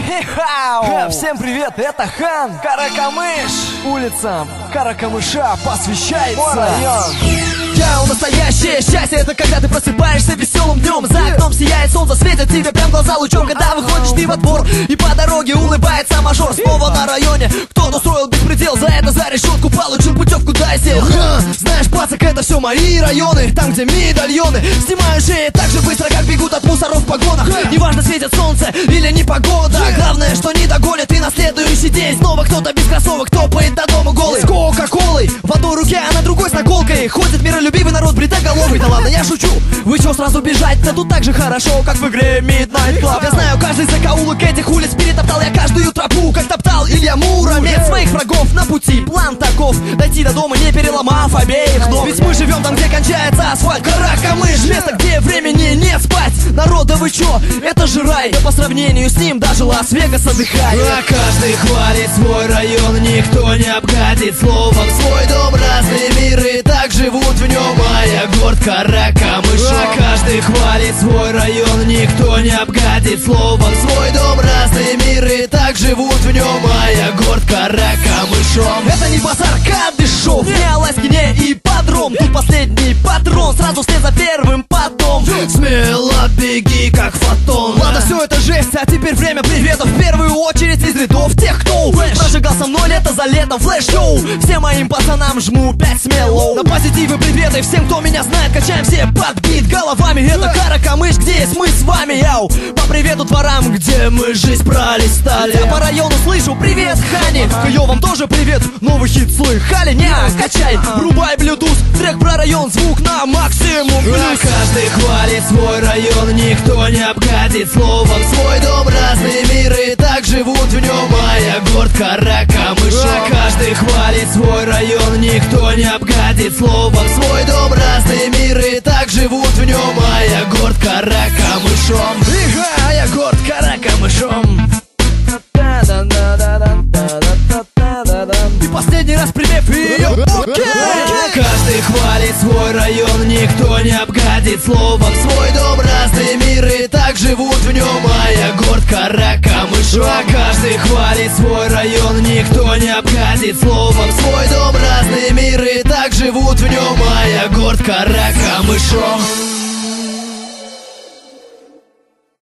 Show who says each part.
Speaker 1: Всем привет, это Хан Каракамыш. Улицам Каракамыша посвящается мой район.
Speaker 2: Я настоящее счастье, это когда ты просыпаешься веселым днем. За окном сияет солнце, светит тебе прям глаза лучом. Когда выходишь ты во двор и по дороге улыбается мажор. Снова на районе кто-то устроил беспредел, за это за решетку получил путевку, дай сел. Знаешь, пацак, это все мои районы, там где медальоны снимаю шеи так же быстро, как бегут от мусоров в погонах. Неважно, светит солнце или не погода, главное, что не догонят, и на следующий день снова кто-то без кроссовок топает до дома голый. С кока-колой в одной руке, а на другой с наколкой. Ходит миролюбивый народ бритоголовый. Да ладно, я шучу, вы чё сразу бежать-то? Тут так же хорошо, как в игре Midnight Club. Я знаю каждый закоулок этих улиц, перетоптал я каждую тропу, как топтал Илья Муромец своих врагов на пути. План таков: дойти до дома, не переломав обеих ног. Ведь мы живем там, где кончается асфальт. Каракамыш, место, где времени нет спать. Народ, да вы чё, это же рай, да по сравнению с ним даже Лас-Вегас отдыхает.
Speaker 3: А каждый хвалит свой район, никто не обгадит словом свой дом. Разный мир, и так живут в нем, а я горд Каракамышом. А каждый хвалит свой район, никто не обгадит словом свой дом. Разный мир, и так живут в нем, а я горд Каракамышом.
Speaker 2: Это не базар Кадышов, не Аласьки, не ипподром. Тут последний патрон, сразу вслед за первым потом.
Speaker 3: Смело беги, как фотон.
Speaker 2: Ладно, все это жесть, а теперь время приветов. В первую очередь из рядов тех, кто прожигал со мной лето за летом. Флэш-шоу, всем моим пацанам жму 5 смело. На позитивы приветы всем, кто меня знает. Качаем все под бит головами. Это Каракамыш, где есть мы с вами, яу. По привету дворам, где мы жизнь пролистали. Я по району слышу привет, Хани. Ее вам тоже привет, новый хит слыхали? Не, качай, врубай Bluetooth, трек про район, звук на максимум плюс.
Speaker 3: А каждый хвалит свой район, никто не обгадит словом свой дом. Разный мир, и так живут в нем, а я горд Каракамышом. А каждый хвалит свой район, никто не обгадит словом свой дом. Разный мир, и так живут в нем, а я горд Каракамышом.
Speaker 2: А я горд Каракамышом. И последний раз припев ее.
Speaker 3: Каждый хвалит свой район, никто не обгадит словом свой дом. Разный мир, и так живут в нем, а я горд Каракамышом. А каждый хвалит свой район, никто не обгадит словом свой дом. Разный мир, и так живут в нем, а я горд Каракамышом.